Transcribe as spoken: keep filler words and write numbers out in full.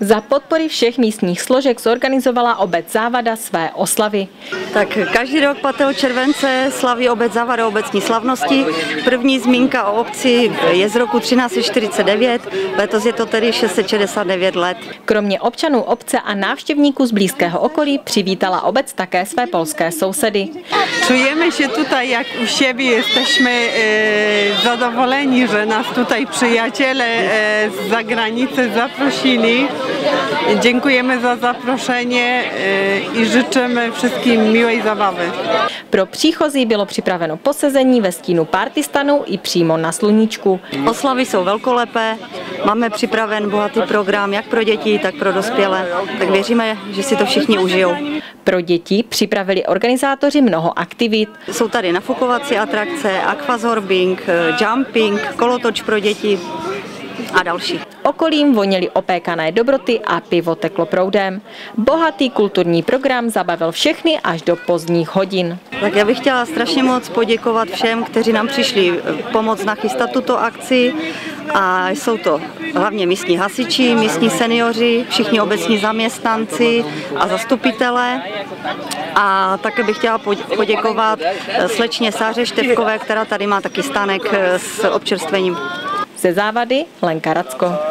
Za podpory všech místních složek zorganizovala obec Závada své oslavy. Tak každý rok pátého července slaví obec Závada obecní slavnosti. První zmínka o obci je z roku třináct set čtyřicet devět, letos je to tedy šest set šedesát devět let. Kromě občanů obce a návštěvníků z blízkého okolí přivítala obec také své polské sousedy. Czujemy się tutaj jak u siebie, jesteśmy e, zadowoleni, że nas tutaj przyjaciele e, z zagranicy zaprosili. Dziękujemy za zaproszenie e, i życzymy wszystkim miłej zabawy. Pro příchozí bylo připraveno posezení ve stínu partystanu i přímo na sluníčku. Oslavy jsou velkolepé, máme připraven bohatý program jak pro děti, tak pro dospělé, tak věříme, že si to všichni užijou. Pro děti připravili organizátoři mnoho aktivit. Jsou tady nafukovací atrakce, aquazorbing, jumping, kolotoč pro děti a další. Okolím voněly opékané dobroty a pivo teklo proudem. Bohatý kulturní program zabavil všechny až do pozdních hodin. Tak já bych chtěla strašně moc poděkovat všem, kteří nám přišli pomoct nachystat tuto akci. A jsou to hlavně místní hasiči, místní seniori, všichni obecní zaměstnanci a zastupitelé. A také bych chtěla poděkovat slečně Sáře Števkové, která tady má taky stánek s občerstvením. Ze Závady Lenka Racko.